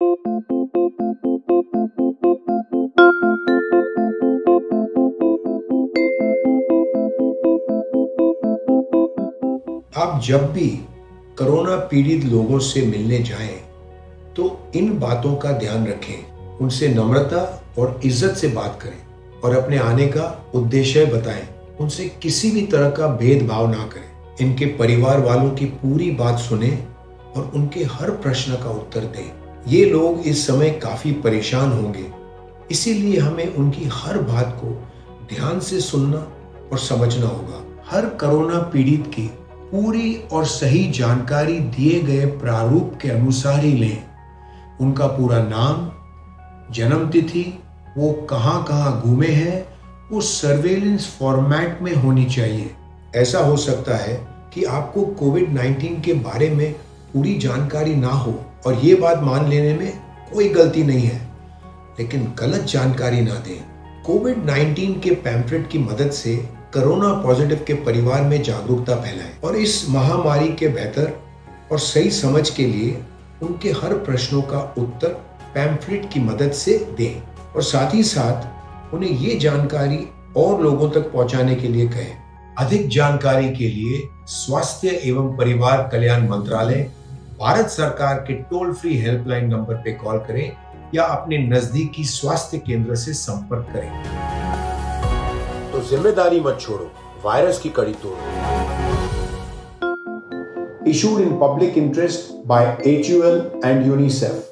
आप जब भी कोरोना पीड़ित लोगों से मिलने जाएं, तो इन बातों का ध्यान रखें। उनसे नम्रता और इज्जत से बात करें और अपने आने का उद्देश्य बताएं। उनसे किसी भी तरह का भेदभाव ना करें। इनके परिवार वालों की पूरी बात सुनें और उनके हर प्रश्न का उत्तर दें। ये लोग इस समय काफी परेशान होंगे, इसीलिए हमें उनकी हर बात को ध्यान से सुनना और समझना होगा। हर कोरोना पीड़ित की पूरी और सही जानकारी दिए गए प्रारूप के अनुसार ही लें। उनका पूरा नाम, जन्म तिथि, वो कहाँ कहाँ घूमे हैं, वो सर्वेलेंस फॉर्मेट में होनी चाहिए। ऐसा हो सकता है कि आपको कोविड-19 के बारे में पूरी जानकारी ना हो और ये बात मान लेने में कोई गलती नहीं है, लेकिन गलत जानकारी ना दें। कोविड-19 के पैम्फलेट की मदद से कोरोना पॉजिटिव के परिवार में जागरूकता फैलाएं और इस महामारी के बेहतर और सही समझ के लिए उनके हर प्रश्नों का उत्तर पैम्फलेट की मदद से दें और साथ ही साथ उन्हें ये जानकारी और लोगों तक पहुंचाने के लिए कहें। अधिक जानकारी के लिए स्वास्थ्य एवं परिवार कल्याण मंत्रालय, भारत सरकार के टोल फ्री हेल्पलाइन नंबर पे कॉल करें या अपने नजदीकी स्वास्थ्य केंद्र से संपर्क करें। तो जिम्मेदारी मत छोड़ो, वायरस की कड़ी तोड़ो। Issued in public interest by HUL and UNICEF.